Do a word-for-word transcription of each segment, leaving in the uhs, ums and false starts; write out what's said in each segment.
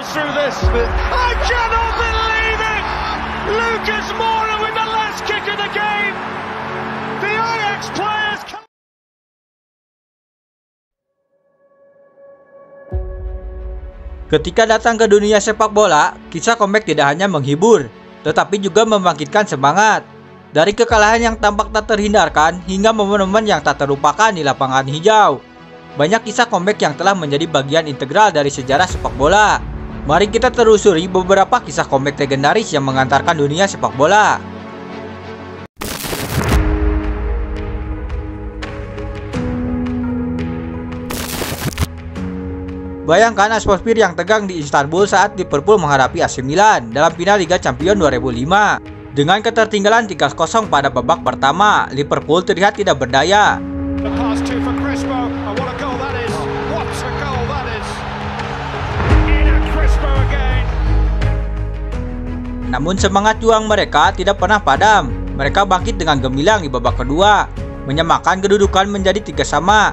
through this. I cannot believe it! Lucas Moura with the last kick of the game. The Ajax players. Ketika datang ke dunia sepak bola, kisah comeback tidak hanya menghibur, tetapi juga membangkitkan semangat. Dari kekalahan yang tampak tak terhindarkan hingga momen-momen yang tak terlupakan di lapangan hijau. Banyak kisah comeback yang telah menjadi bagian integral dari sejarah sepak bola. Mari kita telusuri beberapa kisah comeback legendaris yang mengantarkan dunia sepak bola. Bayangkan atmosfer yang tegang di Istanbul saat Liverpool menghadapi A C Milan dalam final Liga Champions dua ribu lima. Dengan ketertinggalan tiga kosong pada babak pertama, Liverpool terlihat tidak berdaya. Namun semangat juang mereka tidak pernah padam. Mereka bangkit dengan gemilang di babak kedua, menyamakan kedudukan menjadi tiga sama.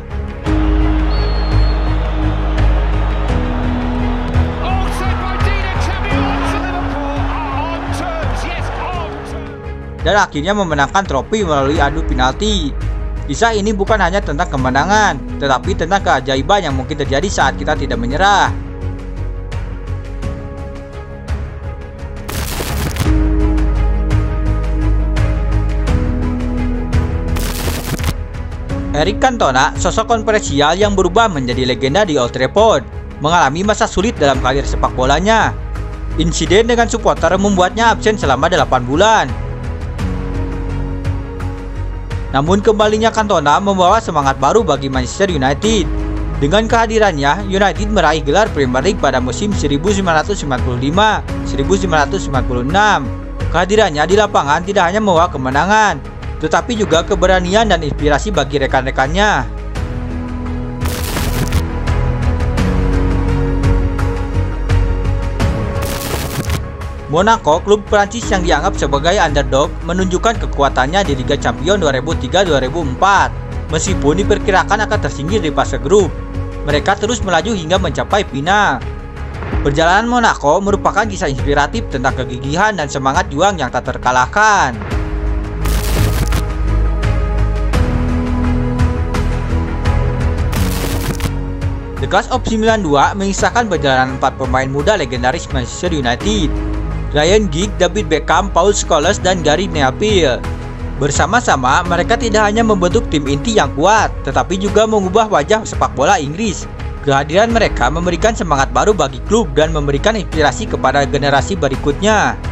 Dan akhirnya memenangkan trofi melalui adu penalti. Kisah ini bukan hanya tentang kemenangan, tetapi tentang keajaiban yang mungkin terjadi saat kita tidak menyerah. Eric Cantona, sosok kontroversial yang berubah menjadi legenda di Old Trafford, mengalami masa sulit dalam karir sepak bolanya. Insiden dengan supporter membuatnya absen selama delapan bulan. Namun kembalinya Cantona membawa semangat baru bagi Manchester United. Dengan kehadirannya, United meraih gelar Premier League pada musim seribu sembilan ratus sembilan puluh lima seribu sembilan ratus sembilan puluh enam. Kehadirannya di lapangan tidak hanya membawa kemenangan, tetapi juga keberanian dan inspirasi bagi rekan-rekannya. Monaco, klub Prancis yang dianggap sebagai underdog, menunjukkan kekuatannya di Liga Champions dua ribu tiga dua ribu empat. Meskipun diperkirakan akan tersingkir di fase grup, mereka terus melaju hingga mencapai final. Perjalanan Monaco merupakan kisah inspiratif tentang kegigihan dan semangat juang yang tak terkalahkan. The Class of sembilan puluh dua mengisahkan perjalanan empat pemain muda legendaris Manchester United, Ryan Giggs, David Beckham, Paul Scholes, dan Gary Neville. Bersama-sama, mereka tidak hanya membentuk tim inti yang kuat, tetapi juga mengubah wajah sepak bola Inggris. Kehadiran mereka memberikan semangat baru bagi klub dan memberikan inspirasi kepada generasi berikutnya.